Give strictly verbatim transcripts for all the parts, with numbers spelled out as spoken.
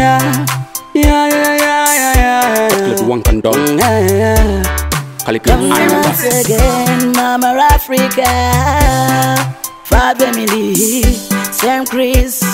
yeah, yeah, yeah, yeah, yeah. Let's one condom. Come once again, Mama Africa. Far family, Samcris.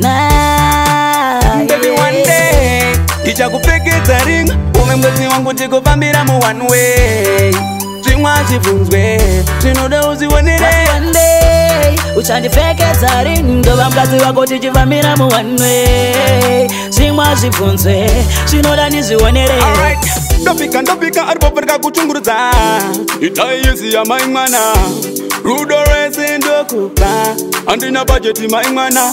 Nah, baby, one day, teacher go pick it a ring. Remember, you want to go bambira mo one way. Drink one chiffun's way. You know those who want it. One day, which are the fake as a ring. The Bambazi will go to Jivamira mo one way. Drink one chiffun's way. She know that is one day. Alright, don't pick and don't pick and Arboga Kuchunguza. It I see a my mana. Rudo racing do kupa. And in a budget in my mana.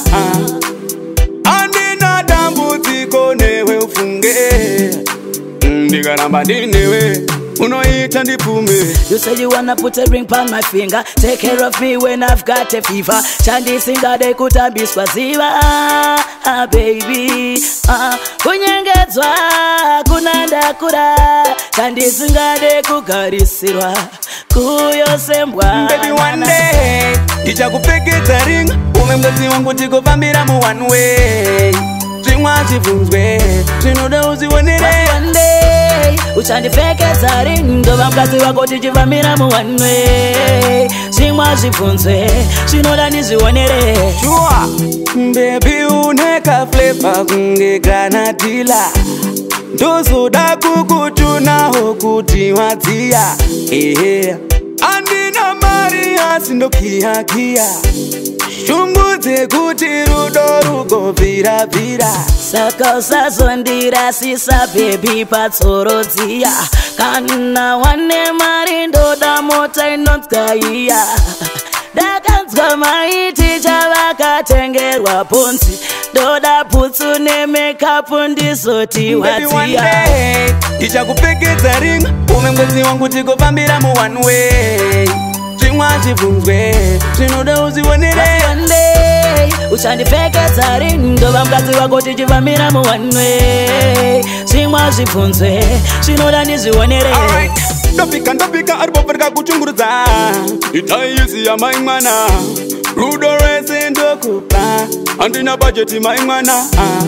And in a damn boutique on a way funge. Ndigaramba dinewe. Uno eat and pume. You say you wanna put a ring on my finger. Take care of me when I've got a fever. Chandi singer de kuta biswaziva. Ah baby. Ah kunyengezwa kunanda kura. Chandi singer de kukarisirwa. Kuyo sembwa. Baby one day, teacher go pick it a ring. Umemgazi wangu tiko bambira mu one way. Drink one chiffun's way. You know those who want it. One day, which are the fake as a ring. The Bambazi will go to Jivamira mo one way. Sing what she phones way. She know that is one day. Sure, baby, uneka flavor kunge granadilla. Dozo da kukuchuna hokuti watia. Eh, andina Maria sindokia kia. Shumbuze kuti rudo rugo vira vira. Saka usazondira sisa baby patsorodzia. Kana wane marindo da mota inotskaiya. Dakanzwa maiti chavakatengerwa ponzi. Doda putsu ne makeup ndisoti watia. Baby one day, teacher go pick it a ring. Umemgazi wangu tiko bambira mu one way. Drink one chiffun's way. You know those who want it. One day, which are the fake as a ring. The Bambazi will go to Jivamira mo one way. Sing what she phones way. She know that is one day. Alright, don't pick and don't pick and Arboga Kuchunguza. It I see a my mana. Rudo racing do kupa. And in a budget in my mana.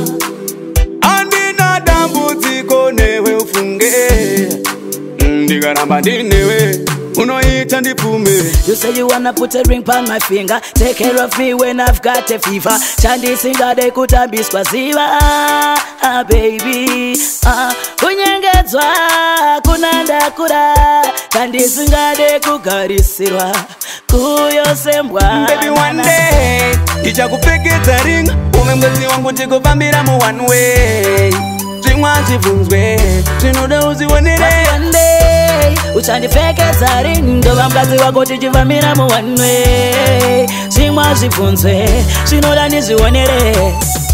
And in a damn boutique on a way funge. Ndigaramba dinewe. Uno eat and pume. You say you wanna put a ring on my finger. Take care of me when I've got a fever. Chandi singer de kuta biswaziva. Ah baby. Ah kunyengezwa kunanda kura. Chandi singer de kukarisirwa. Kuyo sembwa. Baby one day, teacher go pick it a ring. Umemgazi wangu tiko bambira mu one way. Drink one chiffun's way. You know those who want it. One day, which are the fake as a ring. The Bambazi will go to Jivamira mo one way. Sing what she phones way. She know that is one day.